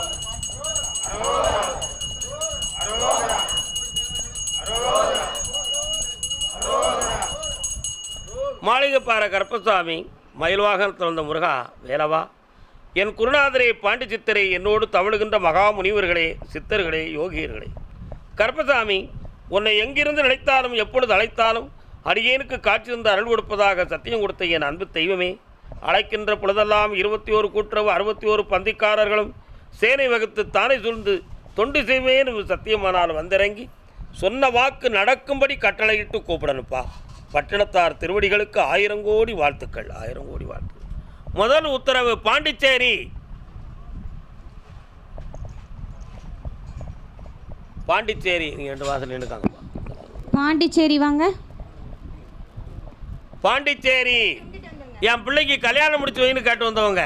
மாளிகைப்பாறை கருப்பசாமி, மயில்வாகனத்தில் வந்த முருகா வேலவா, என் குருநாதரே பாண்டி சித்தரை, என்னோடு தவழுகின்ற மகா முனிவர்களே, சித்தர்களே, யோகியர்களே, கருப்பசாமி உன்னை எங்கிருந்து நினைத்தாலும் எப்பொழுது அழைத்தாலும் அடியேனுக்கு காட்சி தந்து அருள் கொடுப்பதாக சத்தியம் கொடுத்த என் அன்பு தெய்வமே, அழைக்கின்ற பொழுதெல்லாம் 21 கூட்டுறவு 61 பந்திக்காரர்களும் சேனை வகுத்து தானே சூழ்ந்து தொண்டு செய்வேன் சத்தியமானால் வந்திறங்கி சொன்ன வாக்கு நடக்கும்படி கட்டளையிட்டு கூப்பிடணுப்பா. பட்டினத்தார் திருவடிகளுக்கு 1000 கோடி வாழ்த்துக்கள், 1000 கோடி வாழ்த்துக்கள். முதல் உத்தரவு பாண்டிச்சேரி. பாண்டிச்சேரி நீங்கள் 2 வாசல் நின்றுக்காங்க. பாண்டிச்சேரி வாங்க. பாண்டிச்சேரி என் பிள்ளைக்கு கல்யாணம் முடிச்சு வைன்னு கேட்டு வந்தவங்க.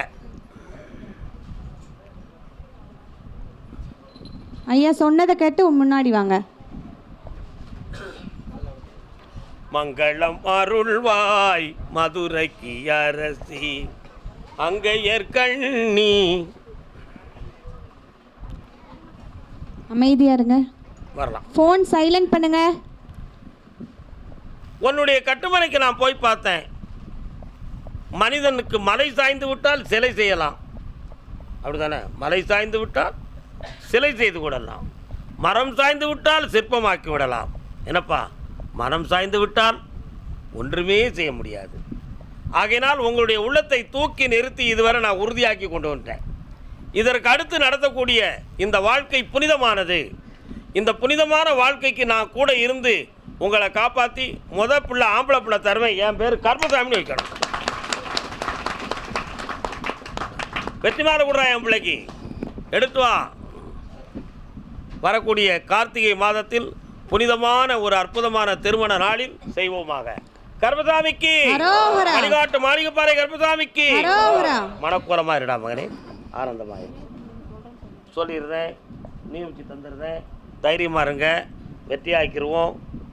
ஐயா சொன்னதை கேட்டு முன்னாடி வாங்க. மங்களம் அருள்வாய் மதுரைக்கு அரசி அங்கையற்கண்ணி. அமைதியா இருங்க. வரலாம். ஃபோன் சைலண்ட் பண்ணுங்க. உன்னுடைய கட்டுமனைக்கு நான் போய் பார்த்தேன். மனிதனுக்கு மலை சாய்ந்து விட்டால் சிலை செய்யலாம், அப்படிதானே? மலை சாய்ந்து விட்டால் சிலை செய்து விடலாம், மரம் சாய்ந்து விட்டால் சிற்பமாக்கி விடலாம். என்னப்பா, மனம் சாய்ந்து விட்டால் ஒன்றுமே செய்ய முடியாது. ஆகையினால் உங்களுடைய உள்ளத்தை தூக்கி நிறுத்தி இதுவரை நான் உறுதியாக்கி கொண்டு வந்துட்டேன். இதற்கு அடுத்து நடத்தக்கூடிய இந்த வாழ்க்கை புனிதமானது. இந்த புனிதமான வாழ்க்கைக்கு நான் கூட இருந்து உங்களை காப்பாற்றி பிள்ளை ஆம்பளை பிள்ளை தருவேன். என் பேர் கருப்பசாமின்னு வைக்கணும். வெற்றி மாற விடுறா என் பிள்ளைக்கு. எடுத்து வா. வரக்கூடிய கார்த்திகை மாதத்தில் புனிதமான ஒரு அற்புதமான திருமண நாளில் செய்வோமாக. கருப்பசாமிக்கு வழிகாட்டு மாளிகைப்பாறை கருப்பசாமிக்கு மனக்கோலமா இருடா மகனே, ஆனந்தமாக சொல்லிடுறேன், நீ வச்சு தந்துடுறேன். தைரியமா இருங்க, வெற்றியாக்கிடுவோம்.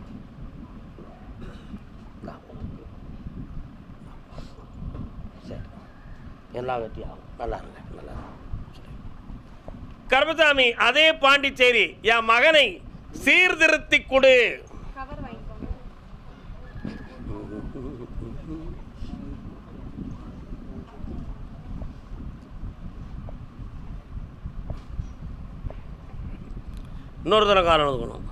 சரி, எல்லாம் வெற்றியாகும். நல்லா இருங்க, நல்லா இருங்க. கருப்பசாமி அதே பாண்டிச்சேரி என் மகனை சீர்திருத்தி கொடு. இன்னொரு தடவை காலம் எழுதணும்.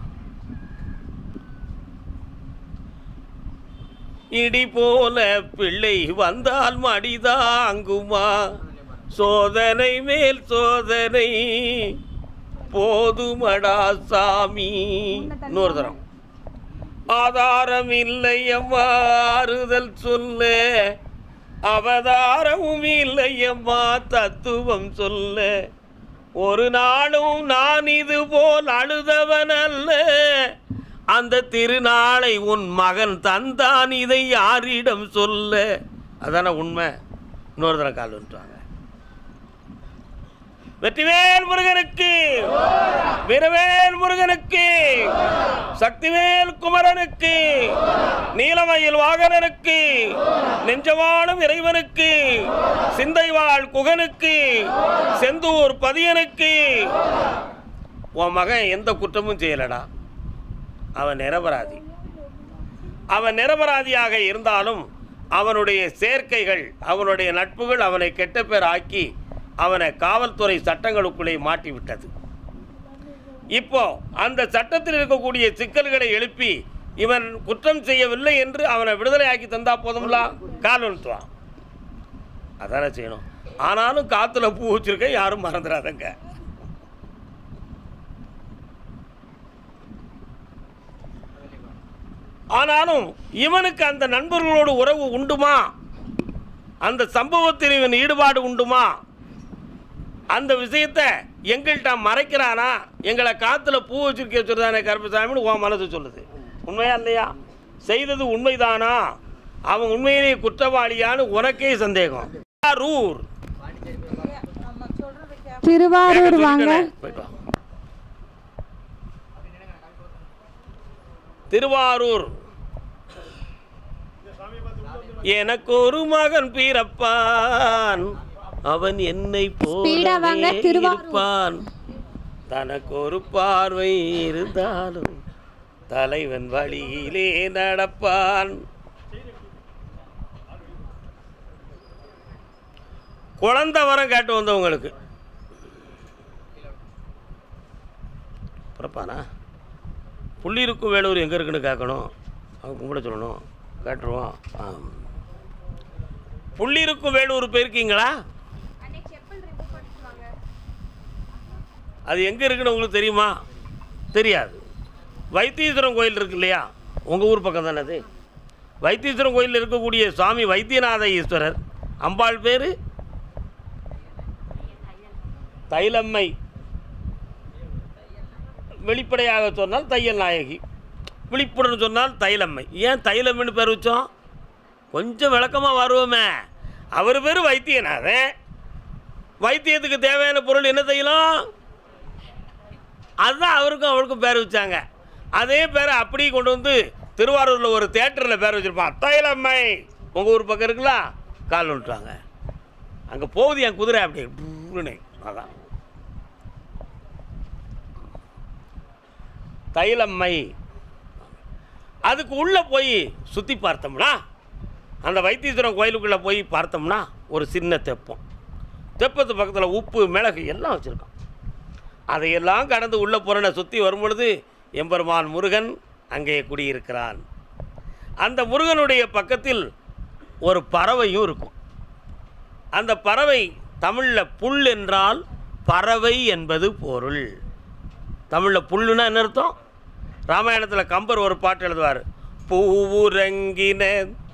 இடி போல பிள்ளை வந்தால் மடிதாங்குமா, சோதனை மேல் சோதனை போதுமடா சாமி. இன்னொரு தரம். ஆதாரம் இல்லையம்மா ஆறுதல் சொல்ல, அவதாரமும் இல்லையம்மா தத்துவம் சொல்ல, ஒரு நாளும் நான் இது போல் அழுதவன் அல்ல, அந்த திருநாளை உன் மகன் தந்தான், இதை யாரிடம் சொல்ல. அதான உண்மை. இன்னொரு தரம் கால் வந்துட்டாங்க. வெற்றிவேல் முருகனுக்கு, வீரவேல் முருகனுக்கு, சக்திவேல் குமரனுக்கு, நீலமயில் வாகனனுக்கு, நெஞ்சவாளும் இறைவனுக்கு, சிந்தைவாழ் குகனுக்கு, செந்தூர் பதியனுக்கு. உன் மகன் எந்த குற்றமும் செய்யலடா. அவன் நிரபராதி. அவன் நிரபராதியாக இருந்தாலும் அவனுடைய சேர்க்கைகள், அவனுடைய நட்புகள் அவனை கெட்ட பேர் ஆக்கி அவனை காவல்துறை சட்டங்களுக்குள்ளே மாட்டிவிட்டது. இப்போ அந்த சட்டத்தில் இருக்கக்கூடிய சிக்கல்களை எழுப்பி இவன் குற்றம் செய்யவில்லை என்று அவனை விடுதலை ஆக்கி தந்தா போதும்ல. கால் வந்துட்டுவான், அதானே செய்யணும். ஆனாலும் காத்துல பூ வச்சிருக்க, யாரும் மறந்துடாதங்க. ஆனாலும் இவனுக்கு அந்த நண்பர்களோடு உறவு உண்டுமா, அந்த சம்பவத்தில் இவன் ஈடுபாடு உண்டுமா, அந்த விஷயத்தை எங்கள்கிட்ட மறைக்கிறானா? எங்களை காற்றுல பூ வச்சிருக்க வச்சுருதானே கருப்பசாமின்னு உன் மனசு சொல்லுது. உண்மையா இல்லையா? செய்தது உண்மைதானா? அவன் உண்மையிலேயே குற்றவாளியான்னு உனக்கே சந்தேகம். திருவாரூர் வாங்க. திருவாரூர். எனக்கு ஒரு மகன் பிறப்பான், அவன் என்னை ஸ்பீடா வாங்க, போலவே திருவாரூர். இருப்பான். தனக்கு ஒரு பார்வை இருந்தாலும் தலைவன் வழியிலே நடப்பான். குழந்தை வரம் கேட்டு வந்தவங்களுக்கு பிறப்பானா? புள்ளிருக்கும் வேலூர் எங்கே இருக்குன்னு கேட்கணும். அவங்க கும்பிட சொல்லணும், கேட்டுருவோம். புள்ளிருக்கும் வேலூர் போயிருக்கீங்களா? அது எங்கே இருக்குன்னு உங்களுக்கு தெரியுமா? தெரியாது. வைத்தீஸ்வரன் கோயில் இருக்கு இல்லையா, உங்கள் ஊர் பக்கம் தானே அது. வைத்தீஸ்வரன் கோயிலில் இருக்கக்கூடிய சுவாமி வைத்தியநாத ஈஸ்வரர், அம்பாள் பேர் தைலம்மை, வெளிப்படையாக சொன்னால் தையல் நாயகி, விழிப்புடன் சொன்னால் தைலம்மை. ஏன் தைலம்மைன்னு பேர் வச்சோம்? கொஞ்சம் விளக்கமாக வருவோமே. அவர் பேர் வைத்தியநாதன். வைத்தியத்துக்கு தேவையான பொருள் என்ன தைலம், அதுதான் அவருக்கும் அவருக்கும் பேர் வச்சாங்க. அதே பேரை அப்படியே கொண்டு வந்து திருவாரூரில் ஒரு தேட்டரில் பேர் வச்சுருப்பான், தைலம்மை. உங்கள் ஊர் பக்கம் இருக்குல்ல, கால் விட்டுவாங்க. அங்கே போகுது என் குதிரை அப்படி. அதான் தைலம்மை. அதுக்கு உள்ளே போய் சுற்றி பார்த்தோம்னா, அந்த வைத்தீஸ்வரன் கோயிலுக்குள்ளே போய் பார்த்தோம்னா ஒரு சின்ன தெப்பம். தெப்பத்து பக்கத்தில் உப்பு மிளகு எல்லாம் வச்சுருக்கோம். அதையெல்லாம் கடந்து உள்ளே போகிறன சுற்றி வரும்பொழுது எம்பெருமான் முருகன் அங்கே குடியிருக்கிறான். அந்த முருகனுடைய பக்கத்தில் ஒரு பறவையும் இருக்கும். அந்த பறவை தமிழில் புல் என்றால் பறவை என்பது பொருள். தமிழில் புல்லுன்னா என்ன அர்த்தம்? ராமாயணத்தில் கம்பர் ஒரு பாட்டு எழுதுவார். பூவுறங்கின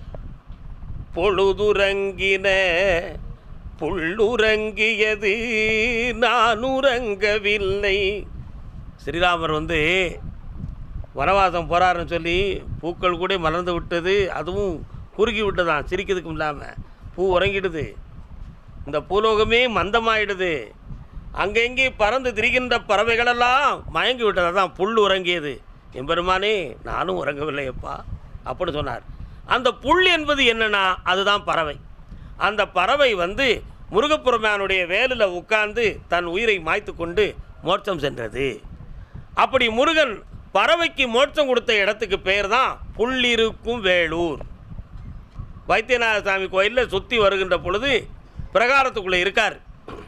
பொழுதுறங்கின புல்லுறங்கியது நான் உறங்கவில்லை. ஸ்ரீராமர் வனவாசம் போகிறாருன்னு சொல்லி பூக்கள் கூட மலர்ந்து விட்டது, அதுவும் குறுகி விட்டதான், சிரிக்கிறதுக்கும் இல்லாமல் பூ உறங்கிடுது. இந்த பூலோகமே மந்தமாயிடுது. அங்கெங்கே பறந்து திரிகின்ற பறவைகளெல்லாம் மயங்கி விட்டது, தான் புல் உறங்கியது. எம்பெருமானே நானும் உறங்கவில்லையப்பா அப்படி சொன்னார். அந்த புல் என்பது என்னன்னா அதுதான் பறவை. அந்த பறவை முருகப்பெருமானுடைய வேலில் உட்கார்ந்து தன் உயிரை மாய்த்து கொண்டு மோட்சம் சென்றது. அப்படி முருகன் பறவைக்கு மோட்சம் கொடுத்த இடத்துக்கு பேர் தான் புள்ளிருக்கும் வேலூர். வைத்தியநாத சாமி கோயிலில் சுற்றி வருகின்ற பொழுது பிரகாரத்துக்குள்ளே இருக்கார்.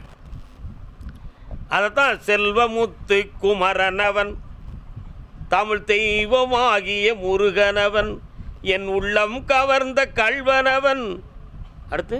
அதைத்தான் செல்வமுத்து குமரனவன் தமிழ் தெய்வமாகிய முருகனவன் என் உள்ளம் கவர்ந்த கள்வனவன். அடுத்து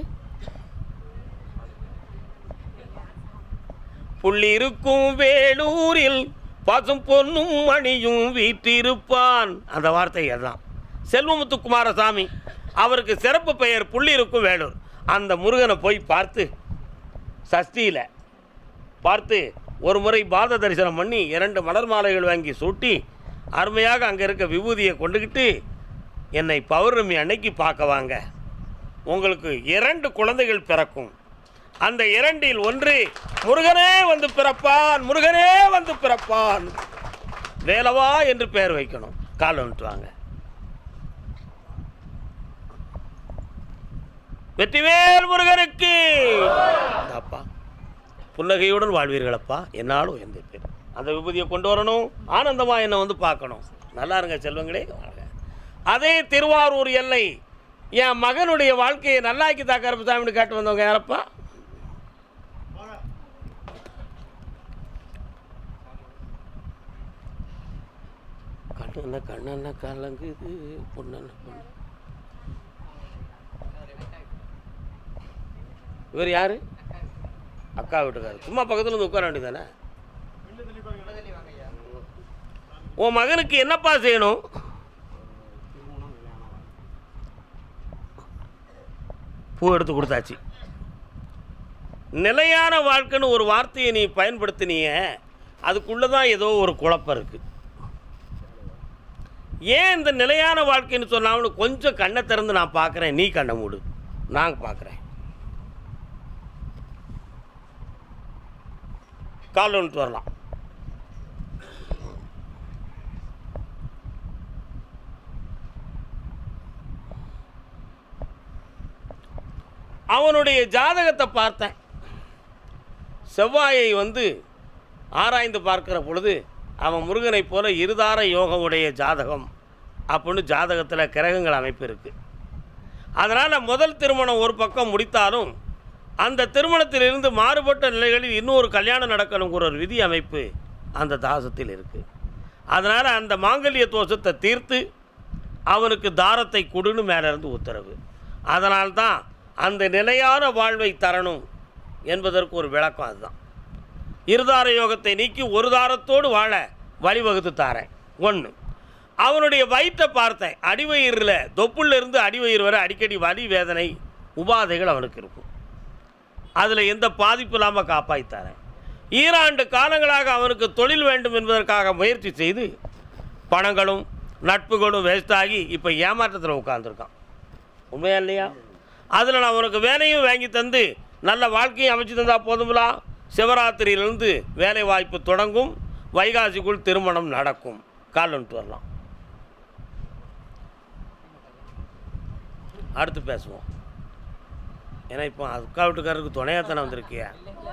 புள்ளிருக்கும் வேலூரில் பசும் பொன்னும் மணியும் வீற்றிருப்பான். அந்த வார்த்தை அதுதான். செல்வமுத்து குமாரசாமி அவருக்கு சிறப்பு பெயர் புள்ளிருக்கும் வேலூர். அந்த முருகனை போய் பார்த்து சஷ்டியில் பார்த்து ஒரு முறை பாத தரிசனம் பண்ணி 2 மலர் மாலைகள் வாங்கி சூட்டி அருமையாக அங்கே இருக்க விபூதியை கொண்டுக்கிட்டு என்னை பௌர்ணமி அன்னைக்கு பார்க்க வாங்க, உங்களுக்கு 2 குழந்தைகள் பிறக்கும். அந்த 2இல் ஒன்று முருகனே பிறப்பான், முருகனே பிறப்பான், வேலவா என்று பெயர் வைக்கணும். கால் வந்துட்டுவாங்க. வெற்றிவேல் முருகனுக்கு. அப்பா புன்னகையுடன் வாழ்வீர்களப்பா, என்னாலும் எந்த பேர். அந்த விபூதியை கொண்டு வரணும், ஆனந்தமாக என்னை பார்க்கணும். நல்லா இருங்க செல்வங்களே. அதே திருவாரூர் எல்லை என் மகனுடைய வாழ்க்கையை நல்லாக்கி தாக்கரப்பசாமின்னு கேட்டு வந்தவங்க யாரப்பா? கண்ணண்ண கலங்குது பொண்ணு. இவர் யாரு? அக்கா வீட்டுக்காரு. சும்மா பக்கத்தில் வந்து உட்கார வேண்டியதானே. உன் மகனுக்கு என்னப்பா செய்யணும்? பூ எடுத்து கொடுத்தாச்சு. நிலையான வாழ்க்கைன்னு ஒரு வார்த்தையை நீ பயன்படுத்தினிய, அதுக்குள்ளே தான் ஏதோ ஒரு குழப்பம் இருக்குது. ஏன் இந்த நிலையான வாழ்க்கைன்னு சொன்னாலும் கொஞ்சம் கண்ணை திறந்து நான் பார்க்குறேன், நீ கண்ணை மூடு, நான் பார்க்குறேன். கால் வந்துட்டு வரலாம். அவனுடைய ஜாதகத்தை பார்த்தேன். செவ்வாயை வந்து ஆராய்ந்து பார்க்கிற பொழுது அவன் முருகனைப் போல இருதார யோகம் உடைய ஜாதகம் அப்படின்னு ஜாதகத்தில் கிரகங்கள் அமைப்பு இருக்குது. அதனால் முதல் திருமணம் ஒரு பக்கம் முடித்தாலும் அந்த திருமணத்திலிருந்து மாறுபட்ட நிலைகளில் இன்னொரு கல்யாணம் நடக்கணுங்கிற ஒரு விதி அமைப்பு அந்த தாசத்தில் இருக்குது. அதனால் அந்த மாங்கல்ய தோஷத்தை தீர்த்து அவனுக்கு தாரத்தை கொடுன்னு மேலேருந்து உத்தரவு. அதனால்தான் அந்த நிலையான வாழ்வை தரணும் என்பதற்கு ஒரு விளக்கம் அதுதான். இருதார யோகத்தை நீக்கி ஒரு தாரத்தோடு வாழ வழிவகுத்து தாரேன். ஒன்று, அவனுடைய வயிற்றை பார்த்தேன். அடிவயிறில் தொப்புள்ளிருந்து அடிவயிறு வரை அடிக்கடி வலி வேதனை உபாதைகள் அவனுக்கு இருக்கும். அதில் எந்த பாதிப்பு இல்லாமல் காப்பாற்றித்தாரேன். ஈராண்டு காலங்களாக அவனுக்கு தொழில் வேண்டும் என்பதற்காக முயற்சி செய்து பணங்களும் நட்புகளும் வேஸ்டாகி இப்போ ஏமாற்றத்தில் உட்கார்ந்துருக்கான். உண்மையா இல்லையா? அதில் நான் உனக்கு வேலையும் வாங்கி தந்து நல்ல வாழ்க்கையும் அமைச்சு தந்தால் போதுங்களா? சிவராத்திரியிலிருந்து வேலை வாய்ப்பு தொடங்கும். வைகாசிக்குள் திருமணம் நடக்கும். கால் வந்துட்டு வரலாம். அடுத்து பேசுவோம். ஏன்னா இப்போ அக்கா வீட்டுக்காரருக்கு துணையாக தானே வந்திருக்கிய.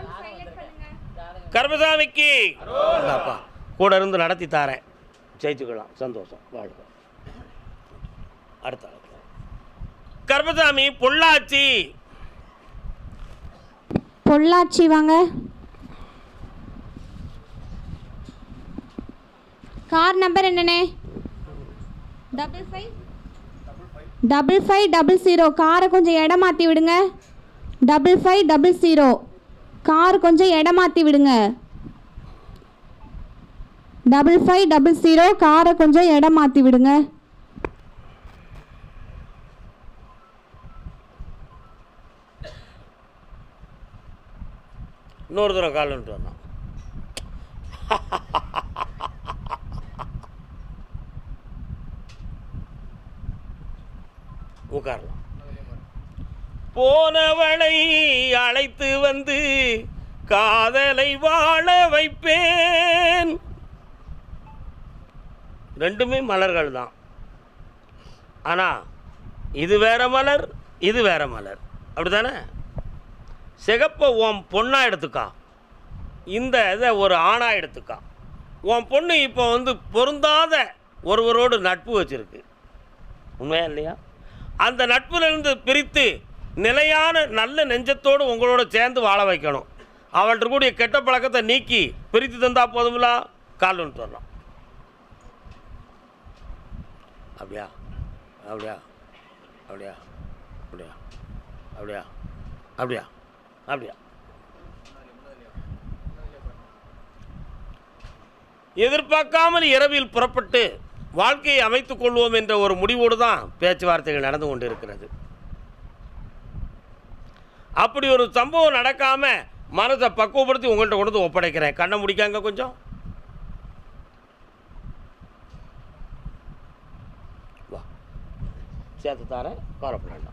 கர்மசாமிக்கு அப்பா கூட இருந்து நடத்தி தாரேன். ஜெயிச்சுக்கலாம். சந்தோஷம். வாழ்க்கை. அடுத்த கர்மசாமி பொள்ளாச்சி. பொள்ளாச்சி வாங்க. கார் நம்பர் என்னண்ணே? 5500. காரை கொஞ்சம் இடம் மாற்றி விடுங்க. 5500. கார் கொஞ்சம் இடம் மாற்றி விடுங்க. 5500. காரை கொஞ்சம் இடம் மாற்றி விடுங்க. இன்னொரு தடவை கால் வந்துட்டு வரலாம். உட்காரலாம். போனவளை அழைத்து வந்து காதலை வாழ வைப்பேன். ரெண்டுமே மலர்கள் தான். ஆனால் இது வேற மலர், இது வேற மலர். அப்படி தானே? சிகப்பை உன் பொண்ணாக எடுத்துக்கா, இந்த இதை ஒரு ஆணாக எடுத்துக்கா. உன் பொண்ணு இப்போ வந்து பொருந்தாத ஒருவரோடு நட்பு வச்சுருக்கு. உண்மையா இல்லையா? அந்த நட்பிலிருந்து பிரித்து நிலையான நல்ல நெஞ்சத்தோடு உங்களோட சேர்ந்து வாழ வைக்கணும். அவள்கிட்ட கூடிய கெட்ட பழக்கத்தை நீக்கி பிரித்து தந்தால் போதுங்களா? கால் வந்துட்டு வரலாம். அப்படியா அப்படியா அப்படியா அப்படியா அப்படியா அப்படியா அப்படியா எதிர்பார்க்காமல் இரவில் புறப்பட்டு வாழ்க்கையை அமைத்துக் கொள்வோம் என்ற ஒரு முடிவோடு தான் பேச்சுவார்த்தைகள் நடந்து கொண்டு இருக்கிறது. அப்படி ஒரு சம்பவம் நடக்காமல் மனதை பக்குவப்படுத்தி உங்கள்கிட்ட கொண்டு ஒப்படைக்கிறேன். கண்ணை முடிக்காங்க கொஞ்சம். வா, சேர்த்து தாரேன். கவலைப்பட வேண்டாம்.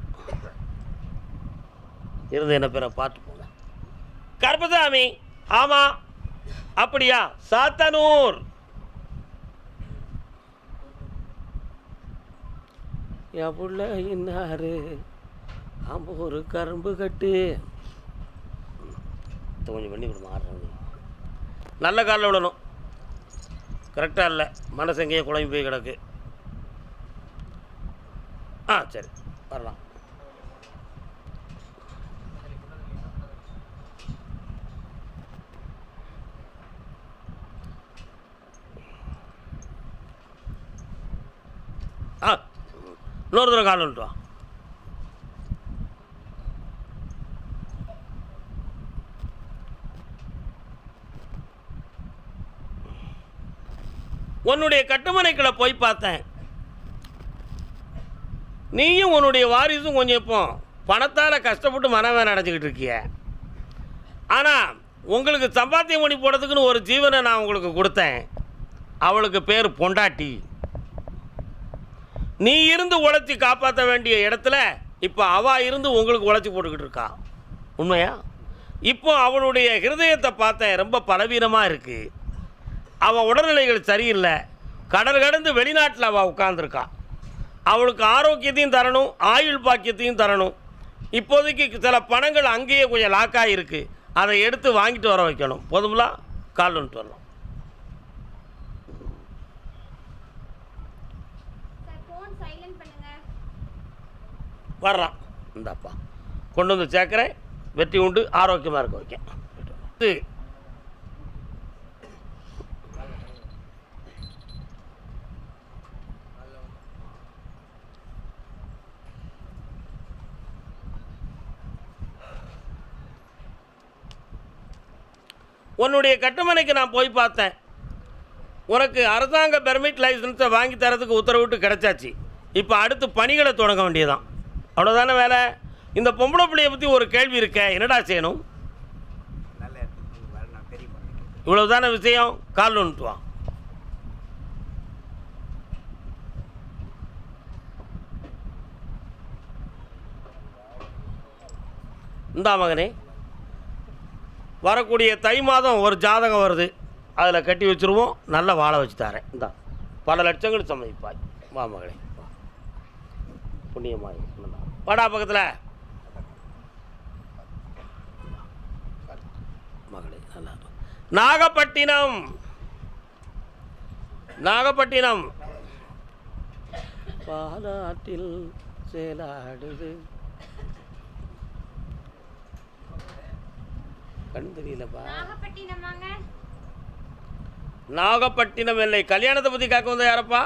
இருந்து என்ன பேரை பார்த்து போங்க. கர்மசாமி. ஆமாம். அப்படியா? சாத்தனூர். என் புள்ள இன்னாரு ஒரு கரும்பு கட்டு கொஞ்சம் பண்ணி கொடுமா. ஆடுறாங்க. நல்ல காலில் விடணும். கரெக்டாக இல்லை, மனசு எங்கேயே குழம்பு போய் கிடக்கு. சரி, வரலாம். இன்னொரு தடவை கால் வந்துட்டு வா. உன்னுடைய கட்டுமனைக்குள்ள போய் பார்த்தேன். நீயும் உன்னுடைய வாரிசும் கொஞ்சம் இப்போ பணத்தால் கஷ்டப்பட்டு மனவேன் அடைஞ்சிக்கிட்டு இருக்கிய. ஆனால் உங்களுக்கு சம்பாத்தியம் பண்ணி போடுறதுக்குன்னு ஒரு ஜீவனை நான் உங்களுக்கு கொடுத்தேன். அவளுக்கு பேர் பொண்டாட்டி. நீ இருந்து உழைச்சி காப்பாற்ற வேண்டிய இடத்துல இப்போ அவள் இருந்து உங்களுக்கு உழைச்சி போட்டுக்கிட்டு இருக்கா. உண்மையா? இப்போ அவளுடைய ஹிருதயத்தை பார்த்தேன், ரொம்ப பலவீனமாக இருக்குது. அவள் உடல்நிலைகள் சரியில்லை. கடல் கடந்து வெளிநாட்டில் அவள் உட்கார்ந்துருக்கா. அவளுக்கு ஆரோக்கியத்தையும் தரணும், ஆயுள் பாக்கியத்தையும் தரணும். இப்போதைக்கு சில பணங்கள் அங்கேயே கொஞ்சம் லாக்காக இருக்குது. அதை எடுத்து வாங்கிட்டு வர வைக்கணும். போதுங்களா? கால் வந்துட்டு வரலாம். வர்றான் இந்தாப்பா கொண்டு வந்து சேர்க்குறேன். வெற்றி உண்டு, ஆரோக்கியமாக இருக்க வைக்க. உன்னுடைய கட்டுமனைக்கு நான் போய் பார்த்தேன். உனக்கு அரசாங்க பெர்மிட் லைசன்ஸை வாங்கி தரதுக்கு உத்தரவிட்டு கிடச்சாச்சு. இப்போ அடுத்து பணிகளை தொடங்க வேண்டியதான். அவ்வளோதானே வேலை. இந்த பொம்பளை பிள்ளையை பற்றி ஒரு கேள்வி இருக்க, என்னடா செய்யணும்? இவ்வளவு தானே விஷயம். கால் வந்துட்டு வா. இந்தா மகனே, வரக்கூடிய தை மாதம் ஒரு ஜாதகம் வருது, அதில் கட்டி வச்சுருவோம். நல்லா வாழ வச்சு தரேன். இந்தா பல லட்சங்கள் சம்மதிப்பாய். வா மகளே, புண்ணியமாய் வாடா பக்கத்தில். மகளே நல்லா. நாகப்பட்டினம், நாகப்பட்டினம் பாலாற்றில் சேலாடுது. கண் தெரியலப்பா. நாகப்பட்டினம் இல்லை. கல்யாணத்தை பற்றி கேட்க வந்த யாரப்பா?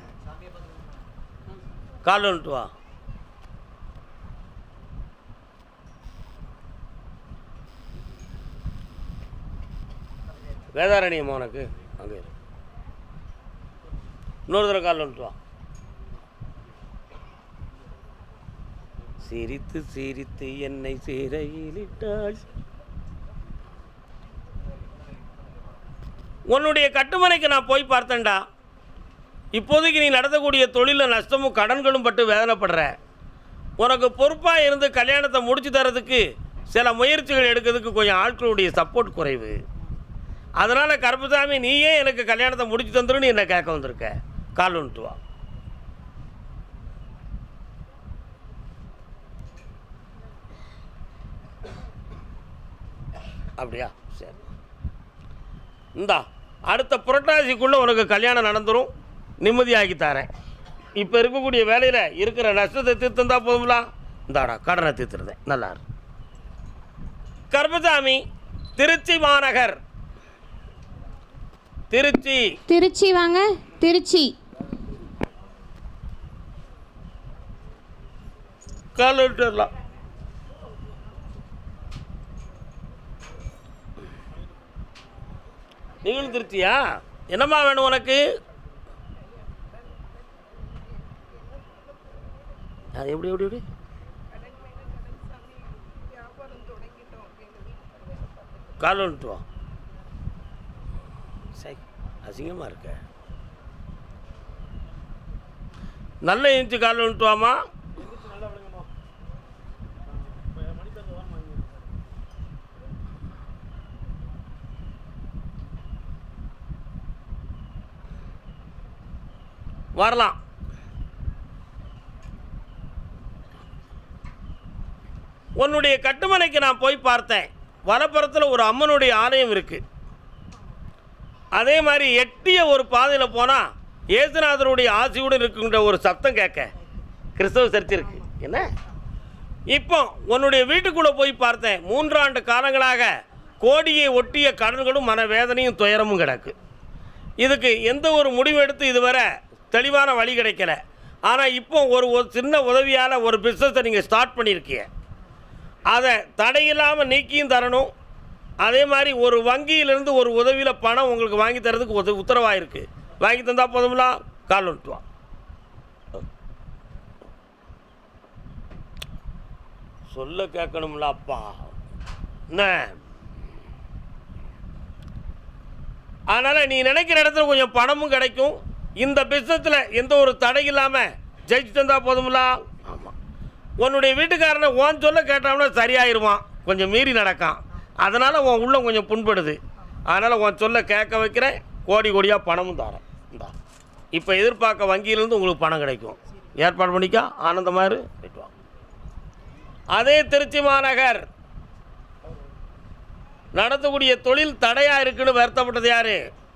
கால் வந்துட்டு வா. வேதாரண்யமா உனக்கு? அங்கே இன்னொரு தடவை கால் வந்துட்டு வா. சிரித்து சிரித்து என்னை சிறையிலிட்டாள். உன்னுடைய கட்டுமனைக்கு நான் போய் பார்த்தேன்டா. இப்போதைக்கு நீ நடத்தக்கூடிய தொழிலில் நஷ்டமும் கடன்களும் பட்டு வேதனைப்படுற. உனக்கு பொறுப்பாக இருந்து கல்யாணத்தை முடிச்சு தரதுக்கு சில முயற்சிகள் எடுக்கிறதுக்கு கொஞ்சம் ஆட்களுடைய சப்போர்ட் குறைவு. அதனால் கருப்பசாமி, நீயே எனக்கு கல்யாணத்தை முடிச்சு தந்துருன்னு என்னை கேட்க வந்திருக்க. கால் வந்துட்டு வா. அப்படியா? சரி, இந்தா அடுத்த புரட்டாசிக்குள்ளே உனக்கு கல்யாணம் நடந்துடும். நிம்மதியாகி தரேன். இப்போ இருக்கக்கூடிய வேலையில் இருக்கிற நஷ்டத்தை தீர்த்தந்தா போதுங்களா? இந்தாடா கடனை தீர்த்துருந்தேன். நல்லா இருக்கு. கருப்பசாமி, திருச்சி மாநகர். திருச்சி. திருச்சி வாங்க. திருச்சி. கால் விட்டுடலாம். நீங்களும் திருச்சியா? என்னம்மா வேணும் உனக்கு? அது எப்படி எப்படி எப்படி கால் வந்துட்டு வா. சரி, அசிங்கமாக இருக்க. நல்ல இன்ச்சு கால் வந்துட்டு வாமா. வரலாம். உன்னுடைய கட்டுமனைக்கு நான் போய் பார்த்தேன். வலப்புறத்தில் ஒரு அம்மனுடைய ஆலயம் இருக்குது. அதே மாதிரி எட்டிய ஒரு பாதையில் போனால் ஏசுநாதருடைய ஆசியுடன் இருக்கின்ற ஒரு சத்தம் கேட்க கிறிஸ்தவ சர்ச் இருக்குது. என்ன இப்போ உன்னுடைய வீட்டுக்குள்ளே போய் பார்த்தேன். 3 ஆண்டு காலங்களாக கோடியை ஒட்டிய கடன்களும் மனவேதனையும் துயரமும் கிடக்கு. இதுக்கு எந்த ஒரு முடிவு எடுத்து இதுவரை தெளிவான வழி கிடைக்கல. ஆனால் இப்போ ஒரு சின்ன உதவியால் ஒரு பிஸ்னஸை நீங்கள் ஸ்டார்ட் பண்ணியிருக்கீங்க. அதை தடையில்லாமல் நீக்கியும் தரணும். அதே மாதிரி ஒரு வங்கியிலேருந்து ஒரு உதவியில் பணம் உங்களுக்கு வாங்கி தரதுக்கு உத்தரவாக இருக்குது. வாங்கி தந்தால் போதுங்களா? கால் வந்துட்டு வா. சொல்ல கேட்கணும்ல அப்பா. என்ன அதனால் நீ நினைக்கிற இடத்துல கொஞ்சம் பணமும் கிடைக்கும். இந்த பிஸ்னஸில் எந்த ஒரு தடை இல்லாமல் ஜெயிச்சு தந்தால் போதுங்களா? ஆமாம். உன்னுடைய வீட்டுக்காரனை ஓன் சொல்ல கேட்டாங்கன்னா சரியாயிருவான். கொஞ்சம் மீறி நடக்கான். அதனால் உன் உள்ளம் கொஞ்சம் புண்படுது. அதனால் உன் சொல்ல கேட்க வைக்கிறேன். கோடி கோடியாக பணமும் தரேன். இந்தா இப்போ எதிர்பார்க்க வங்கியிலேருந்து உங்களுக்கு பணம் கிடைக்கும். ஏற்பாடு பண்ணிக்கா. ஆனந்தமாக போயிட்டு வா. அதே திருச்சி மாநகர் நடத்தக்கூடிய தொழில் தடையாக இருக்குன்னு வருத்தப்பட்டது யார்?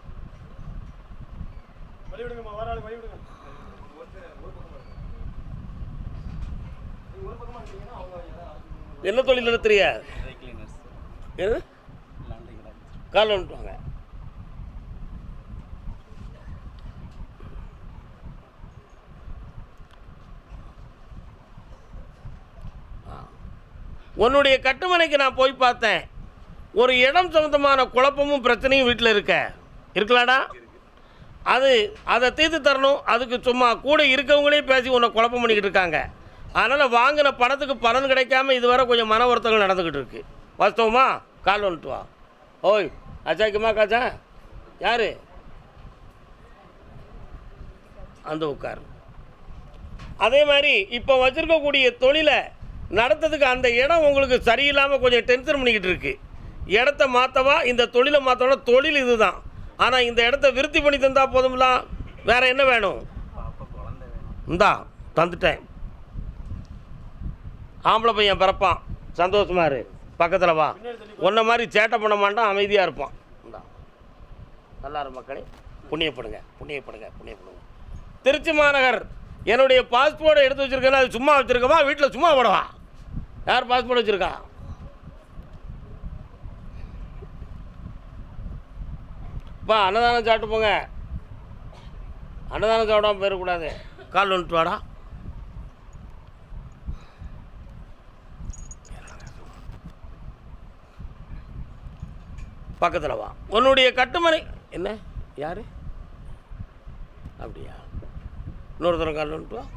என்ன தொழில் நடத்துறிய? எது கால் வந்துட்டுவாங்க. உன்னுடைய கட்டுமனைக்கு நான் போய் பார்த்தேன். ஒரு இடம் சம்பந்தமான குழப்பமும் பிரச்சனையும் வீட்டில் இருக்கலாடா? அதை தீர்த்து தரணும். அதுக்கு சும்மா கூட இருக்கவங்களே பேசி உன்னை குழப்பம் பண்ணிக்கிட்டு இருக்காங்க. அதனால் வாங்கின பணத்துக்கு பலன் கிடைக்காம இதுவரை கொஞ்சம் மன வருத்தங்கள் நடந்துக்கிட்டு இருக்கு. வாஸ்தவமா? கால் வந்துட்டு வா. ஓய் அச்சாக்குமா காச்சா யார்? அந்த உட்கார். அதே மாதிரி இப்போ வச்சுருக்கக்கூடிய தொழிலை நடத்துறதுக்கு அந்த இடம் உங்களுக்கு சரியில்லாமல் கொஞ்சம் டென்ஷன் பண்ணிக்கிட்டு இருக்கு. இடத்த மாற்றவா இந்த தொழிலை மாற்றவா? தொழில் இது தான். ஆனால் இந்த இடத்த விருத்தி பண்ணி தந்தால் போதும்லாம். வேறு என்ன வேணும்? இந்தா தந்துட்டேன். ஆம்பளை பையன் பிறப்பான், சந்தோஷமா இரு. பக்கத்தில் வா. ஒன்றை மாதிரி சேட்டை பண்ண மாட்டான், அமைதியாக இருப்பான். இந்தா நல்லா இரு மக்களே. புண்ணியப்படுங்க புண்ணியப்படுங்க புண்ணியப்படுங்க. திருச்சி மாநகர் என்னுடைய பாஸ்போர்ட்டை எடுத்து வச்சுருக்கேன்னா அது சும்மா வச்சுருக்கவா? வீட்டில் சும்மா போடவா? யார் பாஸ்போர்ட் வச்சுருக்கா? அப்பா அன்னதானம் சாப்பிட்டு போங்க. அன்னதானம் சாப்பிடாமல் போயிடக்கூடாது. கால் வந்துட்டு வாடா. பக்கத்தில் வா. உன்னுடைய கட்டுமனை என்ன? யார்? அப்படியா? இன்னொருத்தரம் கால் வந்துட்டு வா.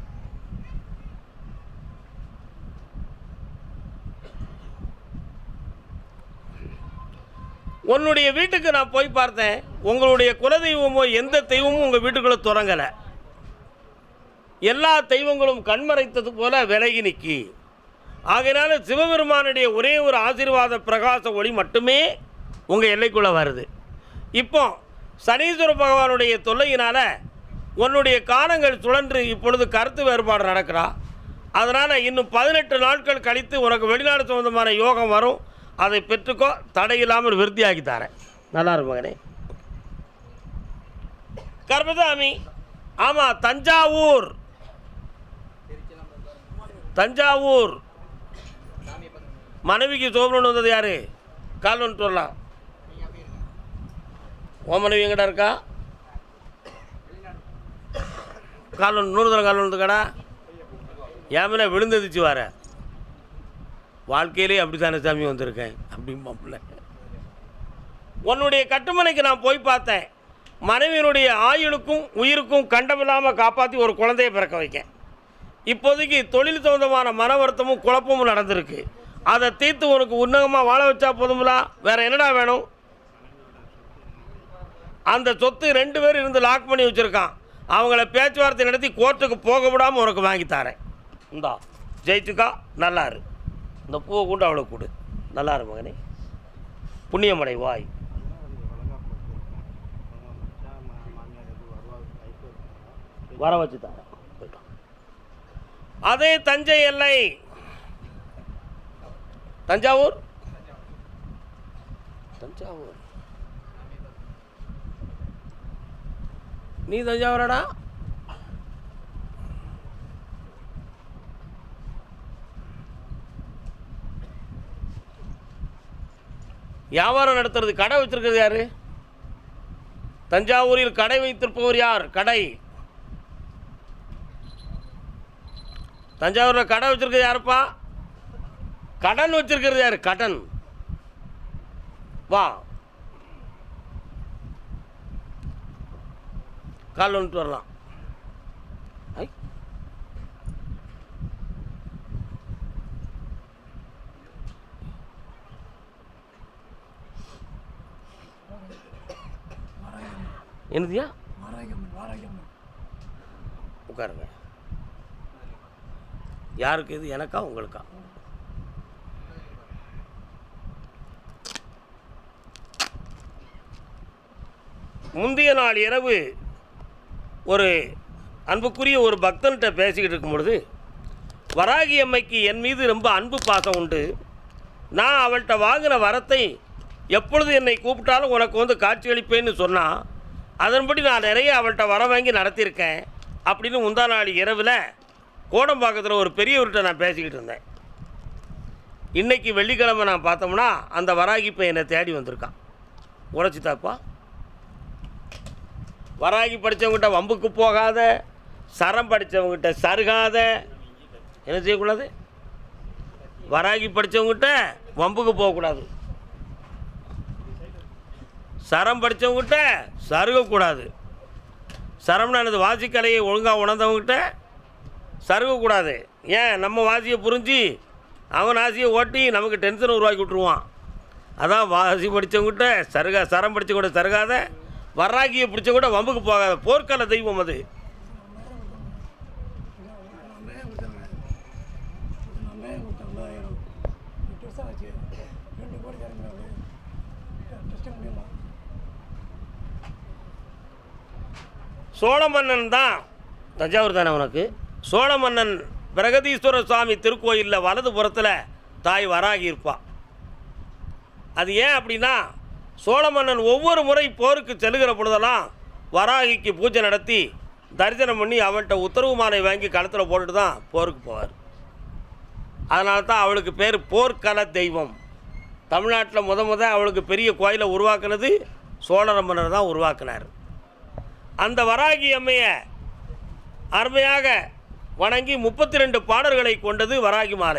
உன்னுடைய வீட்டுக்கு நான் போய் பார்த்தேன். உங்களுடைய குலதெய்வமோ எந்த தெய்வமும் உங்கள் வீட்டுக்குள்ளே தொடங்கலை. எல்லா தெய்வங்களும் கண்மறைத்தது போல விலகி நிற்கி. ஆகையினால சிவபெருமானுடைய ஒரே ஒரு ஆசீர்வாத பிரகாச ஒளி மட்டுமே உங்கள் எல்லைக்குள்ளே வருது. இப்போ சனீஸ்வர பகவானுடைய தொல்லையினால் உன்னுடைய காலங்கள் சுழன்று இப்பொழுது கருத்து வேறுபாடு நடக்கிறா. அதனால் இன்னும் 18 நாட்கள் கழித்து உனக்கு வெளிநாடு சம்பந்தமான யோகம் வரும். அதை பெற்றுக்கோ. தடையில்லாமல் விருத்தியாக்கி தரேன். நல்லா இருக்கும் மகனே. கர்மசாமி. ஆமாம், தஞ்சாவூர். தஞ்சாவூர் மனைவிக்கு சோபனு வந்தது யார்? கால் வந்துட்டு வரலாம். உன் மனைவி எங்கடா இருக்கா? கால் ஒன்று 100 தரம் கால் வந்துக்கடா. என் மேலே விழுந்ததிச்சு வர. வாழ்க்கையிலே அப்படி தானே சாமி வந்திருக்கேன் அப்படிம்பாப்புல. உன்னுடைய கட்டுமனைக்கு நான் போய் பார்த்தேன். மனைவியினுடைய ஆயுளுக்கும் உயிருக்கும் கண்டமில்லாமல் காப்பாற்றி ஒரு குழந்தையை பிறக்க வைக்கேன். இப்போதைக்கு தொழில் சம்பந்தமான மன வருத்தமும் குழப்பமும் நடந்திருக்கு. அதை தீர்த்து உனக்கு உன்னதமாக வாழ வச்சா போதுங்களா? வேறு என்னடா வேணும்? அந்த சொத்து 2 பேர் இருந்து லாக் பண்ணி வச்சுருக்கான். அவங்கள பேச்சுவார்த்தை நடத்தி கோர்ட்டுக்கு போக விடாமல் உனக்கு வாங்கித்தாரேன். இந்தா ஜெயிச்சுக்கா. நல்லாரு. இந்த பூவை கொண்டு அவளை கொடு. நல்லாரு மகனே. புண்ணியமடை வாய். வர வச்சு தாரேன். அதே தஞ்சை எல்லை. தஞ்சாவூர். தஞ்சாவூர் நீ தஞ்சாவூரடா? வியாபாரம் நடத்துறது, கடை வச்சிருக்கிறது யாரு? தஞ்சாவூரில் கடை வைத்திருப்பவர் யார்? கடை. தஞ்சாவூரில் கடை வச்சிருக்கிறது யாருப்பா? கடன் வச்சிருக்கிறது யாரு? கடன். வா, கால் வந்துட்டு வரலாம். என்னதியா? உட்காருங்க. யாருக்கு இது? எனக்கா உங்களுக்கா? முந்தைய நாள் இரவு ஒரு அன்புக்குரிய ஒரு பக்தன்கிட்ட பேசிக்கிட்டு இருக்கும் பொழுது, வராகி அம்மைக்கு என் மீது ரொம்ப அன்பு பாசம் உண்டு. நான் அவள்கிட்ட வாங்கின வரத்தை எப்பொழுது என்னை கூப்பிட்டாலும் உனக்கு வந்து காட்சி அளிப்பேன்னு சொன்னால் அதன்படி நான் நிறைய அவள்கிட்ட வர வாங்கி நடத்தியிருக்கேன் அப்படின்னு முந்தா நாள் இரவில் கோடம்பாக்கத்தில் ஒரு பெரியவர்கிட்ட நான் பேசிக்கிட்டு இருந்தேன். இன்றைக்கி வெள்ளிக்கிழமை நான் பார்த்தோம்னா அந்த வராகி இப்போ என்னை தேடி வந்திருக்கான். உழைச்சிட்டாப்பா, வராகி படித்தவங்ககிட்ட வம்புக்கு போகாத, சரம் படித்தவங்ககிட்ட சருகாத, என்ன செய்யக்கூடாது? வராகி படித்தவங்ககிட்ட வம்புக்கு போகக்கூடாது, சரம் படித்தவங்ககிட்ட சருகக்கூடாது. சரம்னா எனது வாசிக்கலையை ஒழுங்காக உணர்ந்தவங்ககிட்ட சருகக்கூடாது. ஏன் நம்ம வாசியை புரிஞ்சு அவன் ஆசையை ஓட்டி நமக்கு டென்ஷன் உருவாக்கி விட்ருவான். அதான் வாசி படித்தவங்ககிட்ட சரம் படித்தவங்கூட சருகாத, வராகியை பிடிச்சவங்கூட வம்புக்கு போகாத. போர்க்கால தெய்வம் அது. சோழ மன்னன் தான், தஞ்சாவூர் தானே உனக்கு? சோழ மன்னன் பிரகதீஸ்வர சுவாமி திருக்கோயிலில் வலது புறத்தில் தாய் வராகி இருப்பாள். அது ஏன் அப்படின்னா, சோழ மன்னன் ஒவ்வொரு முறை போருக்கு செல்லுகிற பொழுதெல்லாம் வராகிக்கு பூஜை நடத்தி தரிசனம் பண்ணி அவன்கிட்ட உத்தரவு மாலை வாங்கி களத்தில் போட்டுட்டு தான் போருக்கு போவார். அதனால தான் அவளுக்கு பேர் போர்க்கள தெய்வம். தமிழ்நாட்டில் முத அவளுக்கு பெரிய கோயிலை உருவாக்குனது சோழ மன்னர் தான் உருவாக்கினார். அந்த வராகி அம்மையை அருமையாக வணங்கி 32 பாடல்களை கொண்டது வராகி மாலை.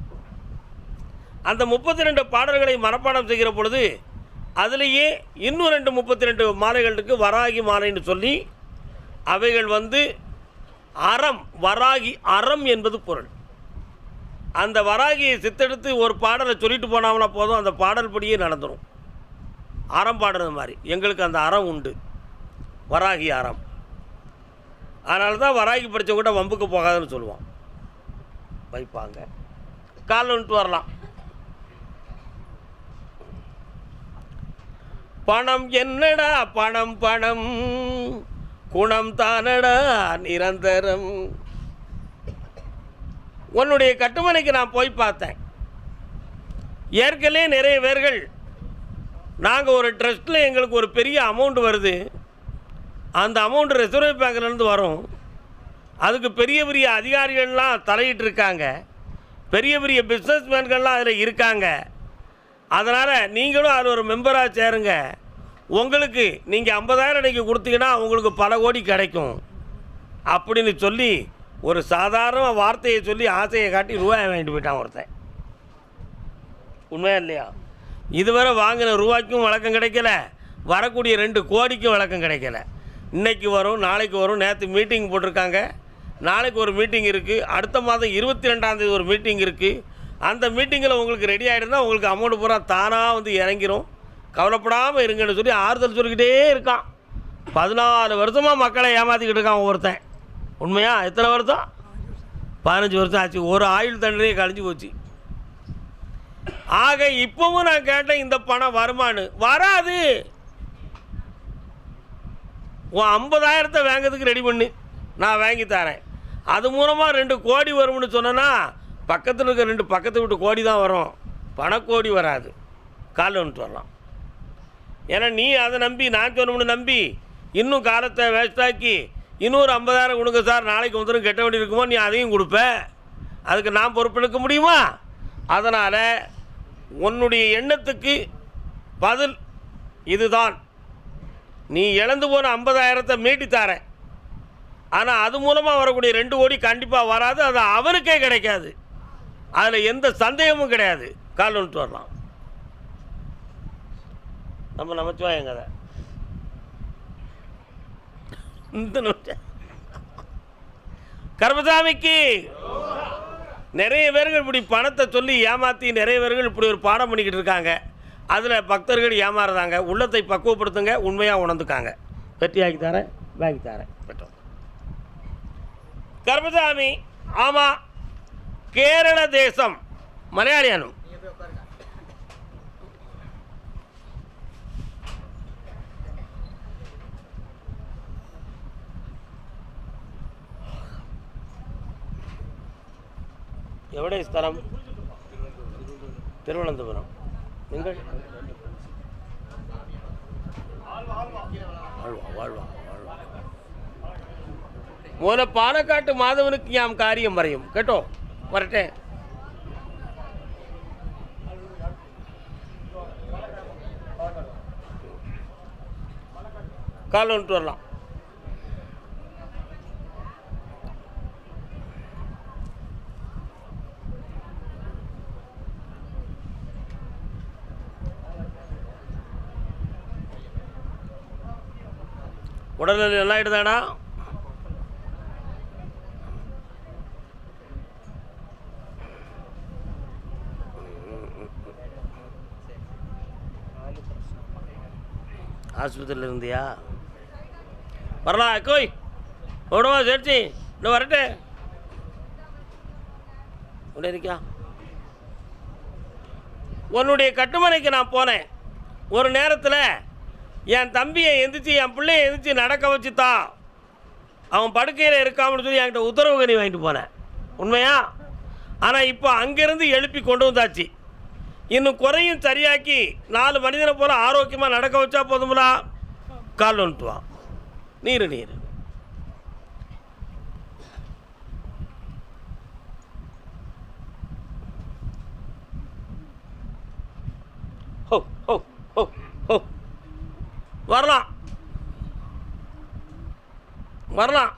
அந்த 32 பாடல்களை மனப்பாடம் செய்கிற பொழுது அதிலேயே இன்னும் 32 மாலைகளுக்கு வராகி மாலைன்னு சொல்லி அவைகள் வந்து அறம், வராகி அறம் என்பது பொருள். அந்த வராகியை சித்தெடுத்து ஒரு பாடலை சொல்லிட்டு போனாங்கன்னா போதும், அந்த பாடல் படியே நடந்துடும். அறம் பாடுறது மாதிரி எங்களுக்கு அந்த அறம் உண்டு, வராகி அறம். அதனால தான் வராகி படித்தவங்க கூட வம்புக்கு போகாதுன்னு சொல்லுவோம். வைப்பாங்க காலில் வந்துட்டு வரலாம். பணம் என்னடா பணம் பணம், குணம் தானடா நிரந்தரம். உன்னுடைய கட்டுமனைக்கு நான் போய் பார்த்தேன். ஏற்கனவே நிறைய பேர்கள் நாங்கள் ஒரு ட்ரஸ்ட்டில் எங்களுக்கு ஒரு பெரிய அமௌண்ட் வருது, அந்த அமௌண்ட் ரிசர்வ் பேங்க்லேருந்து வரும், அதுக்கு பெரிய பெரிய அதிகாரிகள்லாம் தலையிட்டு இருக்காங்க, பெரிய பெரிய பிஸ்னஸ் மேன்கள்லாம் அதில் இருக்காங்க. அதனால் நீங்களும் அதில் ஒரு மெம்பராக சேருங்க, உங்களுக்கு நீங்கள் 50,000 இன்றைக்கி கொடுத்தீங்கன்னா உங்களுக்கு பல கோடி கிடைக்கும் அப்படின்னு சொல்லி ஒரு சாதாரண வார்த்தையை சொல்லி ஆசையை காட்டி ரூபாய் வாங்கிட்டு போயிட்டான் ஒருத்தன். உண்மையா இல்லையா? இதுவரை வாங்கின ரூபாய்க்கும் வழக்கம் கிடைக்கல, வரக்கூடிய 2 கோடிக்கும் வழக்கம் கிடைக்கல. இன்றைக்கி வரும், நாளைக்கு வரும். நேற்று மீட்டிங் போட்டிருக்காங்க, நாளைக்கு ஒரு மீட்டிங் இருக்குது, அடுத்த மாதம் 22ஆம் தேதி ஒரு மீட்டிங் இருக்குது. அந்த மீட்டிங்கில் உங்களுக்கு ரெடி ஆகிடுனா உங்களுக்கு அமௌண்ட் பூரா தானாக வந்து இறங்கிரும், கவலைப்படாமல் இருங்கன்னு சொல்லி ஆறுதல் சொல்லிக்கிட்டே இருக்கான். 14 வருஷமாக மக்களை ஏமாற்றிக்கிட்டு இருக்கான் ஒவ்வொருத்தன். உண்மையா? எத்தனை வருஷம்? 15 வருஷம் ஆச்சு. ஒரு ஆயுள் தண்டனையே கழிஞ்சு போச்சு. ஆக இப்பவும் நான் கேட்டேன், இந்த பணம் வருமானு? வராது. உன் 50,000 வாங்கிறதுக்கு ரெடி பண்ணு, நான் வாங்கி தரேன். அது மூலமாக 2 கோடி வரும்னு சொன்னேன்னா பக்கத்தில் இருக்க 2 பக்கத்து விட்டு கோடி தான் வரும், பணக்கோடி வராது. காலில் வந்துட்டு வரலாம். ஏன்னா நீ அதை நம்பி, நான் சொன்னோம்னு நம்பி இன்னும் காலத்தை வேஸ்டாக்கி இன்னொரு 50,000 கொடுங்க சார், நாளைக்கு வந்துடும் கெட்ட வேண்டி இருக்குமோ, நீ அதையும் கொடுப்ப. அதுக்கு நான் பொறுப்பெடுக்க முடியுமா? அதனால் உன்னுடைய எண்ணத்துக்கு பதில் இதுதான். நீ இழந்து போன 50,000 மீட்டி தரேன், ஆனால் அது மூலமாக வரக்கூடிய 2 கோடி கண்டிப்பாக வராது, அது அவனுக்கே கிடைக்காது, அதில் எந்த சந்தேகமும் கிடையாது. கால் வந்துட்டு வரலாம். நம்ம நமச்சிவாயம் கதை இந்த கருப்பசாமிக்கு நிறைய பேர்கள் இப்படி பணத்தை சொல்லி ஏமாற்றி நிறைய பேர்கள் இப்படி ஒரு பாடம் பண்ணிக்கிட்டு இருக்காங்க. அதில் பக்தர்கள் ஏமாறுறாங்க. உள்ளத்தை பக்குவப்படுத்துங்க, உண்மையாக உணர்ந்துக்காங்க. வெற்றியாக்கி தரேன், வாங்கி தரேன். பெற்றோம் கருப்பசாமி. ஆமாம், கேரள தேசம் மலையாளியானும் எവിടെ ஸ்தலம்? திருவனந்தபுரம். நீங்கள் வாழ்வா வாழ்வா வாழ்வா. முதல்ல பாலக்காட்டு மாதவனுக்கு யாம் காரியம் வரையும் கேட்டோ வரட்டேன். கால் வந்துட்டு வரலாம். உடல்நிலை நல்லா ஆயிடுதாடா? ஆஸ்பத்திரியில் இருந்தியா? வரலாம் கோய் ஓடுவா சேர்ச்சி இன்னும் வரட்டே. இப்படி இருக்கியா? உன்னுடைய கட்டுமனைக்கு நான் போனேன். ஒரு நேரத்தில் என் தம்பியை எந்திரிச்சு என் பிள்ளையை எந்திரிச்சு நடக்க வச்சுத்தான் அவன் படுக்கையில் இருக்காமனு சொல்லி என்கிட்ட உத்தரவு கனி வாங்கிட்டு போனேன். உண்மையா? ஆனால் இப்போ அங்கேருந்து எழுப்பி கொண்டு வந்தாச்சு. இன்னும் குறையும் சரியாக்கி 4 மனிதனை போல ஆரோக்கியமாக நடக்க வச்சா போதுங்களா? கால் வந்துட்டுவான். நீர் நீர் ஹோ ஹோ ஹோ ஹோ வரலாம் வரலாம்.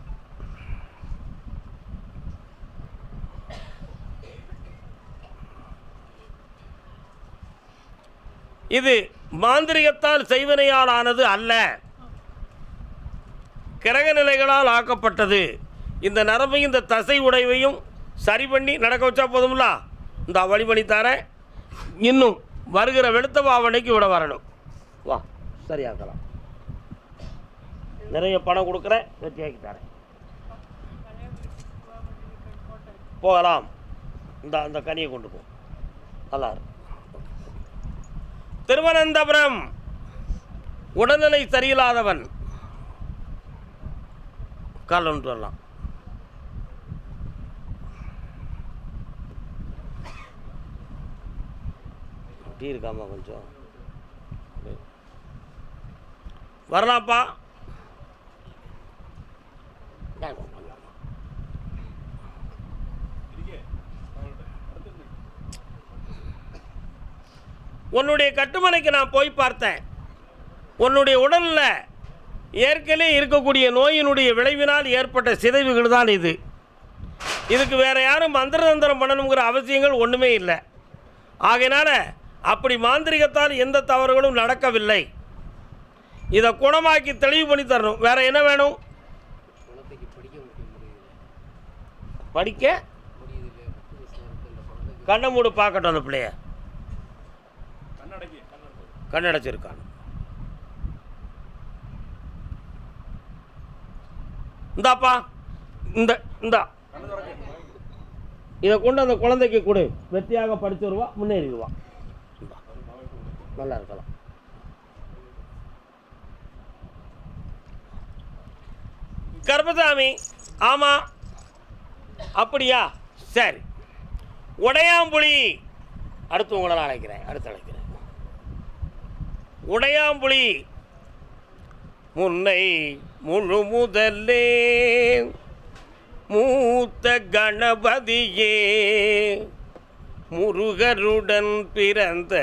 இது மாந்திரிகத்தால் செய்வனையால் ஆனது அல்ல, கிரக நிலைகளால் ஆக்கப்பட்டது. இந்த நரம்பையும் இந்த தசை உடைவையும் சரி பண்ணி நடக்க வச்சா போதும்ல. இந்த வழிபணி தரேன். இன்னும் வருகிற வெளுத்த பாவனைக்கு விட வரணும். வா சரியாக்கலாம். நிறைய பணம் கொடுக்குறேன், வெற்றியாக்கி தரேன். போகலாம். அந்த கனியை கொண்டு போ. நல்லா இருக்கு. திருவனந்தபுரம் உடல்நிலை சரியில்லாதவன் கால் வந்துட்டு வரலாம். டீ இருக்காமா கொஞ்சம் வரலாம்ப்பா. உன்னுடைய கட்டுமனைக்கு நான் போய் பார்த்தேன். உன்னுடைய உடலில் ஏற்கனவே இருக்கக்கூடிய நோயினுடைய விளைவினால் ஏற்பட்ட சிதைவுகள் தான் இது. இதுக்கு வேறு யாரும் மந்திரதந்திரம் பண்ணணுங்கிற அவசியங்கள் ஒன்றுமே இல்லை. ஆகையினால அப்படி மாந்திரிகத்தால் எந்த தவறுகளும் நடக்கவில்லை. இதை குணமாக்கி தெளிவு பண்ணி தரணும். வேறு என்ன வேணும்? படிக்க கண்ணை மூடு பார்க்கட்டும். அந்த பிள்ளைய கண்ணடைச்சிருக்கான். இந்தாப்பா இந்தா இதை கொண்டு அந்த குழந்தைக்கு கொடு. வெற்றியாக படிச்சு வருவா, முன்னேறிடுவா. நல்லா இருக்கலாம். கருப்பசாமி, ஆமாம் அப்படியா? சரி. உடையாம்புலி அடுத்து உங்களை அழைக்கிறேன். உடையாம்புலி முன்னை முழு முதலே மூத்த கணபதியே முருகருடன் பிறந்த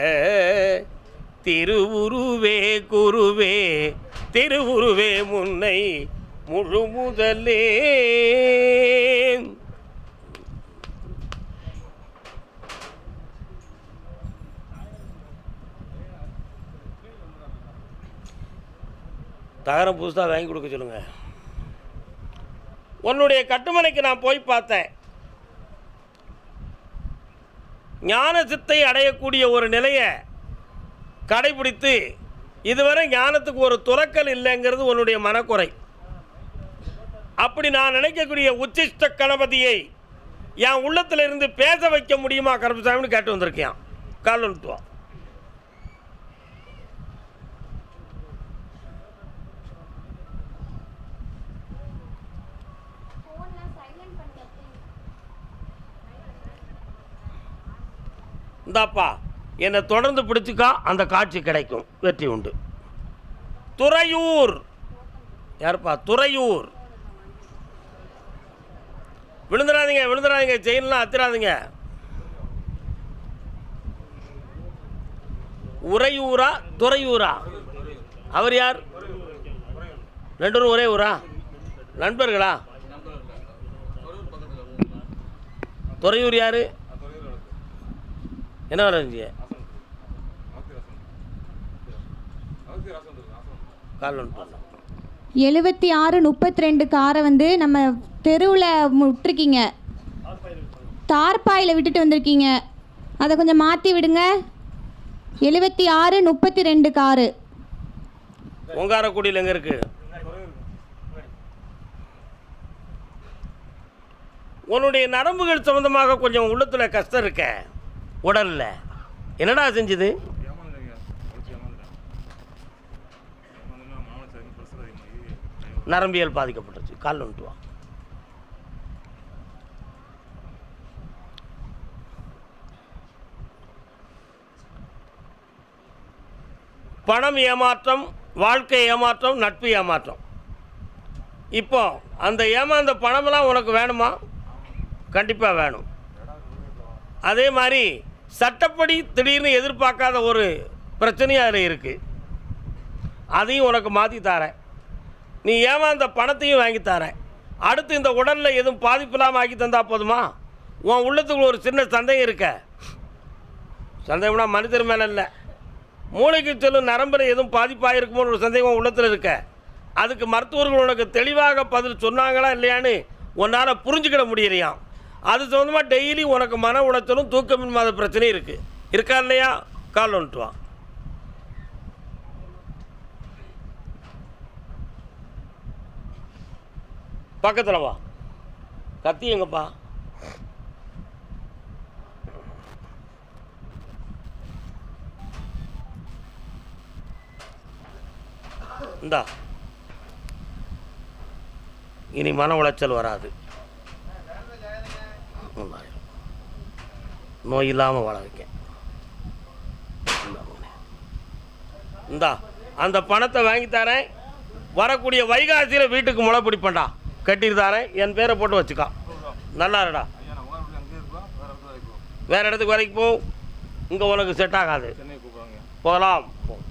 திருவுருவே குருவே திருவுருவே முன்னை முழு முதலே. தகரம் புதுசாக வாங்கி கொடுக்க சொல்லுங்க. உன்னுடைய கட்டுமனைக்கு நான் போய் பார்த்தேன். ஞான சித்தை அடையக்கூடிய ஒரு நிலையை கடைபிடித்து இதுவரை ஞானத்துக்கு ஒரு துறக்கல் இல்லைங்கிறது உன்னுடைய மனக்குறை. அப்படி நான் நினைக்கக்கூடிய உச்சிஷ்ட கணபதியை என் உள்ளத்தில் இருந்து பேச வைக்க முடியுமா கருப்பசாமின்னு கேட்டு வந்திருக்கேன். கால் வந்துட்டுவா. இந்தாப்பா என்னை தொடர்ந்து பிடிச்சிக்கா, அந்த காட்சி கிடைக்கும், வெற்றி உண்டு. துறையூர். யாருப்பா? துறையூர். விழுந்துடாதீங்க, விழுந்துடாதீங்க, செயின்லாம் அத்திராதீங்க. உறையூரா துறையூரா? அவர் யார்? ரெண்டு ஒரே ஊரா? நண்பர்களா? துறையூர் யாரு? என்ன வரீங்க? கால் ஒன்று 7632 காரை வந்து நம்ம தெருவில் விட்டுருக்கீங்க, தார்பாயில் விட்டுட்டு வந்திருக்கீங்க. அதை கொஞ்சம் மாற்றி விடுங்க. 7632 காரு ஓங்காரக்குடியில் எங்கே இருக்கு? உன்னுடைய நரம்புகள் சம்பந்தமாக கொஞ்சம் உள்ளத்தில் கஷ்டம் இருக்க, உடலில் என்னடா செஞ்சுது? நரம்பியல் பாதிக்கப்பட்டுருச்சு. கால் வந்துட்டு வா. பணம் ஏமாற்றம், வாழ்க்கை ஏமாற்றம், நட்பு ஏமாற்றம். இப்போ அந்த ஏமாந்த பணமெல்லாம் உனக்கு வேணுமா? கண்டிப்பாக வேணும். அதே மாதிரி சட்டப்படி திடீர்னு எதிர்பார்க்காத ஒரு பிரச்சனையும் அதில் இருக்குது. அதையும் உனக்கு மாற்றி தரேன். நீ ஏமாந்த பணத்தையும் வாங்கி தரேன். அடுத்து இந்த உடலில் எதுவும் பாதிப்பு இல்லாமல் ஆக்கி தந்தால் போதுமா? உன் உள்ளத்துக்குள்ள ஒரு சின்ன சந்தேகம் இருக்க. சந்தேகம்னா மனிதர் மேலே இல்லை, மூளைக்கு செல்லும் நரம்பில் எதுவும் பாதிப்பாக இருக்குமோன்னு ஒரு சந்தேகம் உள்ளத்தில் இருக்க. அதுக்கு மருத்துவர்கள் உனக்கு தெளிவாக பதில் சொன்னாங்களா இல்லையான்னு உன்னால் புரிஞ்சுக்கிட முடியலையாம். அது சம்மந்தமாக டெய்லி உனக்கு மன உளைச்சலும் தூக்கமின்மாத பிரச்சனையும் இருக்குது. இருக்கா இல்லையா? கால் வந்துட்டு வா. பக்கத்தில் வா. கத்தி எங்கப்பா? இந்தா, இனி மன உளைச்சல் வராது. நோய் இல்லாமல் வாழ வைக்க. இந்தா, அந்த பணத்தை வாங்கி தரேன். வரக்கூடிய வைகாசியில் வீட்டுக்கு முளை பிடிப்பேன்டா. கட்டியிருந்தாரேன், என் பேரை போட்டு வச்சுக்கா. நல்லா இருடா. வேறு இடத்துக்கு வரைக்கும் போ. இங்கே உனக்கு செட் ஆகாது. போகலாம்.